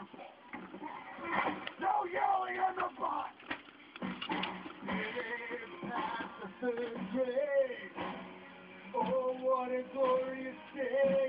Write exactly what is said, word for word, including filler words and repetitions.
No yelling on the bus! Past the third grade. Oh, what a glorious day!